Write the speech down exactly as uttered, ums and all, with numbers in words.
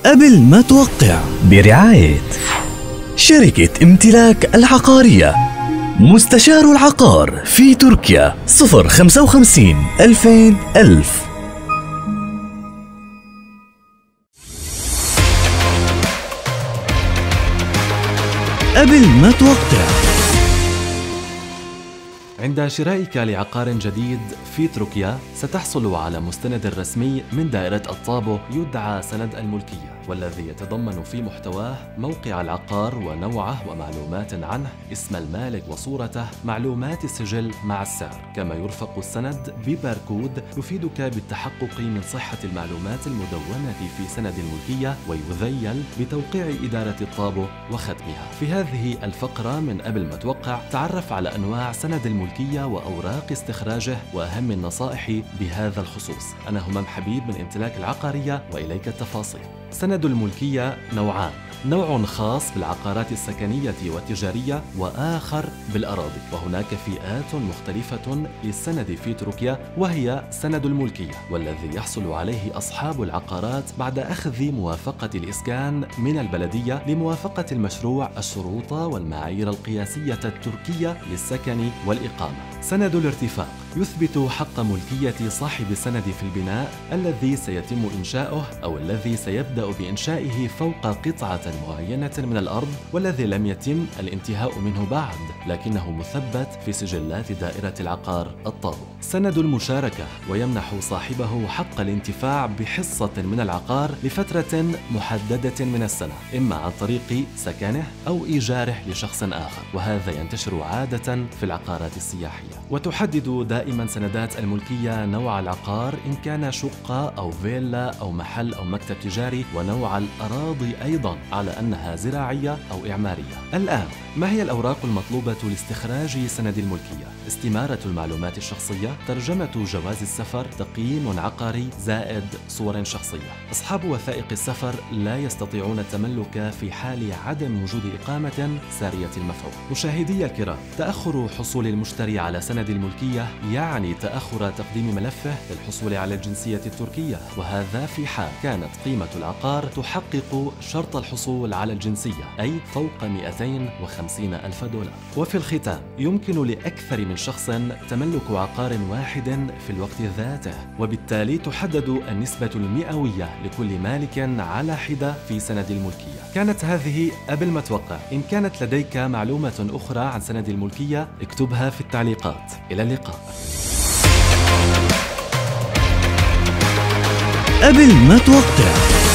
قبل ما توقع برعاية شركة امتلاك العقارية. مستشار العقار في تركيا صفر خمسة وخمسين ألفين ألف. قبل ما توقع. عند شرائك لعقار جديد في تركيا ستحصل على مستند رسمي من دائرة الطابو يدعى سند الملكية، والذي يتضمن في محتواه موقع العقار ونوعه ومعلومات عنه، اسم المالك وصورته، معلومات السجل مع السعر، كما يرفق السند بباركود يفيدك بالتحقق من صحة المعلومات المدونة في سند الملكية، ويذيل بتوقيع إدارة الطابو وختمها. في هذه الفقرة من قبل ما توقع تعرف على أنواع سند الملكية وأوراق استخراجه وأهم النصائح بهذا الخصوص. أنا همام حبيب من امتلاك العقارية وإليك التفاصيل. سند الملكية نوعان، نوع خاص بالعقارات السكنية والتجارية وآخر بالأراضي، وهناك فئات مختلفة للسند في تركيا، وهي سند الملكية، والذي يحصل عليه أصحاب العقارات بعد أخذ موافقة الإسكان من البلدية لموافقة المشروع الشروط والمعايير القياسية التركية للسكن والإقامة. سند الارتفاق يثبت حق ملكية صاحب السند في البناء الذي سيتم إنشاؤه أو الذي سيبدأ بإنشائه فوق قطعة معينة من الأرض، والذي لم يتم الانتهاء منه بعد لكنه مثبت في سجلات دائرة العقار الطابو. سند المشاركة ويمنح صاحبه حق الانتفاع بحصة من العقار لفترة محددة من السنة، إما عن طريق سكنه أو إيجاره لشخص آخر، وهذا ينتشر عادة في العقارات السياحية. وتحدد دائما سندات الملكية نوع العقار إن كان شقة أو فيلا أو محل أو مكتب تجاري، ونوع الأراضي أيضا على أنها زراعية أو إعمارية. الآن ما هي الأوراق المطلوبة لاستخراج سند الملكية؟ استمارة المعلومات الشخصية، ترجمة جواز السفر، تقييم عقاري زائد صور شخصية. أصحاب وثائق السفر لا يستطيعون التملك في حال عدم وجود إقامة سارية المفعول. مشاهدي الكرام، تأخر حصول المشتري على سند الملكية يعني تأخر تقديم ملفه للحصول على الجنسية التركية، وهذا في حال كانت قيمة العقار تحقق شرط الحصول على الجنسية، أي فوق مئتين وخمسين ألف دولار. وفي الختام، يمكن لأكثر من شخص تملك عقار واحد في الوقت ذاته، وبالتالي تحدد النسبة المئوية لكل مالك على حدة في سند الملكية. كانت هذه قبل ما توقع. إن كانت لديك معلومة أخرى عن سند الملكية اكتبها في التعليقات. إلى اللقاء. قبل ما توقع.